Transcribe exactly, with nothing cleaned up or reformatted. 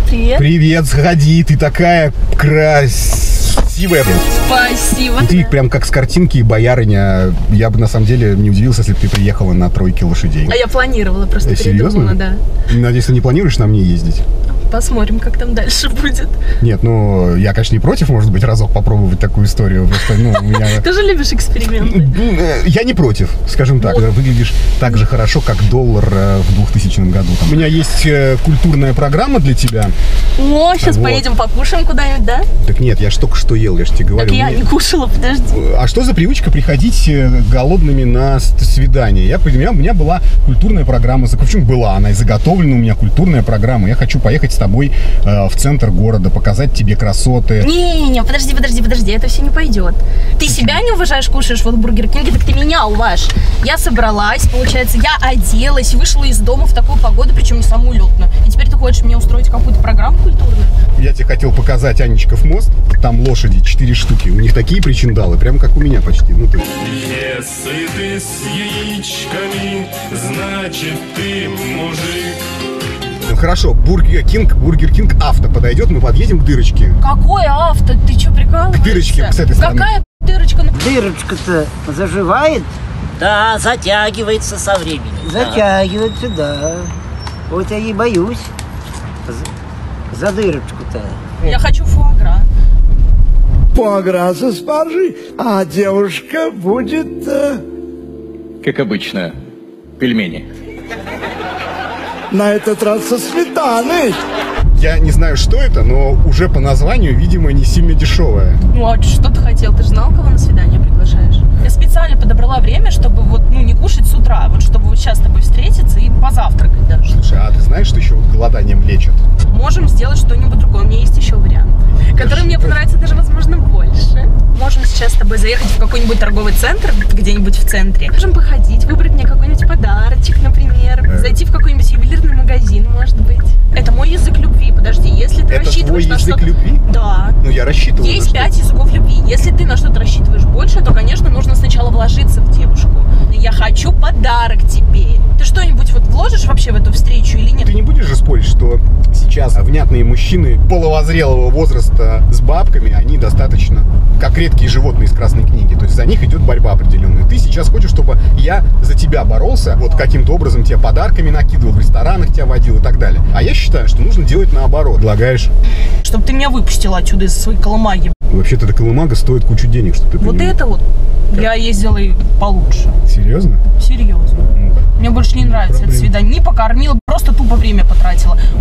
привет. Привет, сходи, ты такая красивая. Спасибо. И ты прям как с картинки боярыня. Я бы на самом деле не удивился, если бы ты приехала на тройке лошадей. А я планировала, просто Серьезно? передумала, да. Надеюсь, ты не планируешь на мне ездить? Посмотрим, как там дальше будет. Нет, ну, я, конечно, не против, может быть, разок попробовать такую историю. Просто, ну, у меня... Ты же любишь эксперименты. Я не против, скажем так. Вот. Выглядишь так же хорошо, как доллар в двухтысячном году. У меня есть культурная программа для тебя. О, сейчас Вот. поедем покушаем куда-нибудь, да? Так нет, я ж только что ел, я же тебе говорю. Так я мне- не кушала, подожди. А что за привычка приходить э, голодными на с- свидание? Я, у, меня, у меня была культурная программа. Почему была? Она и заготовлена у меня культурная программа. Я хочу поехать с тобой э, в центр города, показать тебе красоты. Не-не-не, подожди, подожди, подожди, это все не пойдет. Ты себя не уважаешь, кушаешь вот в Бургер Кинге, так ты меня уважь. Я собралась, получается, я оделась, вышла из дома в такую погоду, причем не самую летную. И теперь ты хочешь мне устроить какую-то программу культурную? Я тебе хотел показать Анечков мост. Там лошади, четыре штуки. У них такие причиндалы, прям как у меня почти. Ну, ты... Если ты с яичками, значит ты мужик. Ну, хорошо, Бургер Кинг, Бургер Кинг авто подойдет, мы подъедем к дырочке. Какое авто? Ты что, прикалываешься? К дырочке с этой стороны. Какая дырочка? Ну, Дырочка-то заживает, Да, затягивается со временем. да. затягивается, да. Вот я и боюсь за, за дырочку-то. я хочу фуагра. Фуагра со спаржей, а девушка будет... э, Как обычно, пельмени. на этот раз со сметаной. Я не знаю, что это, но уже по названию, видимо, не сильно дешевое. Ну, а что ты хотел? Ты же знал, кого на свидание приглашаешь? Я специально подобрала время, чтобы вот, ну, не кушать с утра, вот чтобы вот сейчас с тобой встретиться и позавтракать даже. Слушай, а ты знаешь, что еще вот голоданием лечат? Можем сделать что-нибудь другое. У меня есть еще вариант, который мне понравится даже, возможно, больше. Можем сейчас с тобой заехать в какой-нибудь торговый центр, где-нибудь в центре. Можем походить, выбрать мне какой-нибудь подарочек, например. Э. Зайти в какой-нибудь ювелирный магазин, может быть. Это мой язык любви. Подожди, если ты Это рассчитываешь твой на язык что-то... любви? Да. Ну, я рассчитывал. на Есть что-то. пять языков любви. Если ты на что-то рассчитываешь больше, то, конечно, нужно сначала вложиться в девушку. Я хочу подарок тебе. Ты что-нибудь вот вложишь вообще в эту встречу или нет? Ты не будешь же спорить, что сейчас внятные мужчины половозрелого возраста с бабками, они достаточно как редкие животные из Красной книги. То есть за них идет борьба определенная. Ты сейчас хочешь, чтобы я за тебя боролся, вот каким-то образом тебя подарками накидывал, в ресторанах тебя водил и так далее. А я считаю, что нужно делать наоборот. Предлагаешь, Чтобы ты меня выпустила отсюда из своей колымаги. вообще-то эта колымага стоит кучу денег, что ты Вот понимаешь. это вот я ездила и получше. Серьезно? Серьезно. Ну-ка. Мне больше не нравится это Проблем. свидание. Не покормила, просто тупо время потратила.